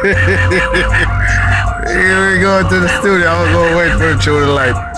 Here we go to the studio. I'm gonna go wait for the show of light.